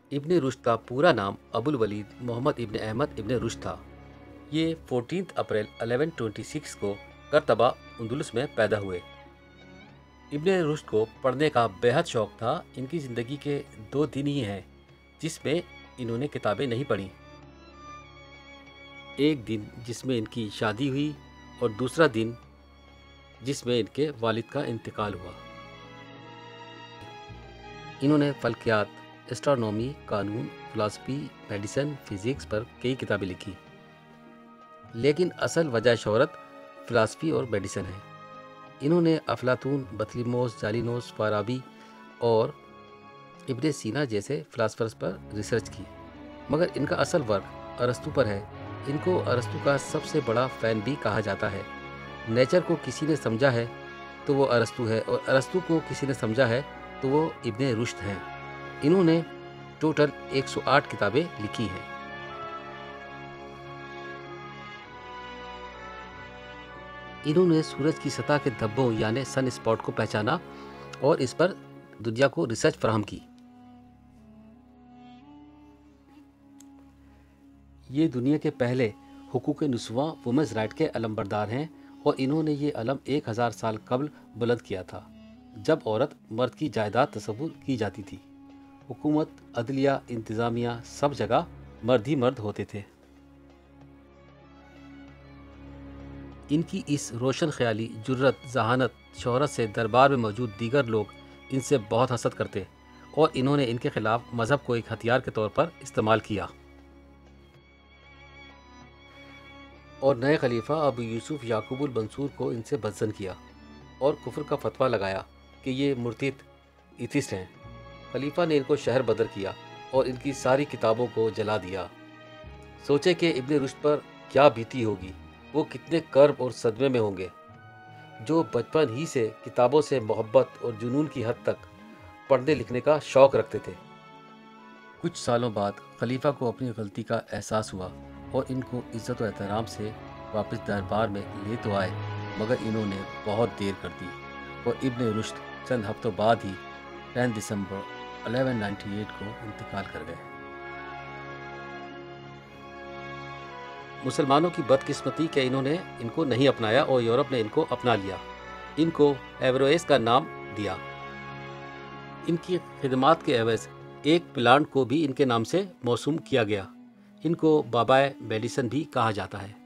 ابن رشد کا پورا نام ابو الولید محمد ابن احمد ابن رشد تھا۔ یہ 14 اپریل 1126 کو قرطبہ اندلس میں پیدا ہوئے۔ ابن رشد کو پڑھنے کا بےحد شوق تھا۔ ان کی زندگی کے 2 دن ہی ہیں جس میں انہوں نے کتابیں نہیں پڑھیں۔ ایک دن جس میں ان کی شادی ہوئی اور دوسرا دن جس میں ان کے والد کا انتقال ہوا۔ انہوں نے فلکیات، اسٹرانومی، قانون، فلسفی، میڈیسن، فزکس پر کئی کتابیں لکھی، لیکن اصل وجہ شہرت فلسفی اور میڈیسن ہے۔ انہوں نے افلاطون، بطلیموس، جالینوس، فارابی اور ابن سینا جیسے فلاسفرز پر ریسرچ کی، مگر ان کا اصل ورک ارسطو پر ہے۔ ان کو ارسطو کا سب سے بڑا فین بھی کہا جاتا ہے۔ نیچر کو کسی نے سمجھا ہے تو وہ ارسطو ہے، اور ارسطو کو کسی نے سمجھا ہے تو وہ ابن رشد ہیں۔ انہوں نے ٹوٹل 108 کتابیں لکھی ہیں۔ انہوں نے سورج کی سطح کے دھبوں یعنی سن اسپاٹ کو پہچانا اور اس پر دنیا کو ریسرچ فراہم کی۔ یہ دنیا کے پہلے حقوق نسواں وومنز رائٹ کے علمبردار ہیں، اور انہوں نے یہ علم 1000 سال قبل بلند کیا تھا، جب عورت مرد کی جائیداد تصور کی جاتی تھی۔ حکومت، عدلیہ، انتظامیہ، سب جگہ مرد ہی مرد ہوتے تھے۔ ان کی اس روشن خیالی، جرت، ذہانت، شہرت سے دربار میں موجود دیگر لوگ ان سے بہت حسد کرتے، اور انہوں نے ان کے خلاف مذہب کو ایک ہتھیار کے طور پر استعمال کیا، اور نئے خلیفہ ابو یوسف یعقوب المنصور کو ان سے بدظن کیا اور کفر کا فتویٰ لگایا کہ یہ مرتد ایتھسٹ ہیں۔ خلیفہ نے ان کو شہر بدر کیا اور ان کی ساری کتابوں کو جلا دیا۔ سوچے کہ ابن رشد پر کیا بیتی ہوگی، وہ کتنے کرب اور صدمے میں ہوں گے، جو بچپن ہی سے کتابوں سے محبت اور جنون کی حد تک پڑھنے لکھنے کا شوق رکھتے تھے۔ کچھ سالوں بعد خلیفہ کو اپنی غلطی کا احساس ہوا اور ان کو عزت و احترام سے واپس دربار میں لے تو آئے، مگر انہوں نے بہت دیر کر دی، اور ابن رشد چند ہفتوں بعد ہی 10 دسمبر 1198 کو انتقال کر گئے۔ مسلمانوں کی بدقسمتی کہ انہوں نے ان کو نہیں اپنایا اور یورپ نے ان کو اپنا لیا۔ ان کو ایورویس کا نام دیا۔ ان کی خدمات کے عوض ایک پلانٹ کو بھی ان کے نام سے موسوم کیا گیا۔ ان کو بابائے میڈیسن بھی کہا جاتا ہے۔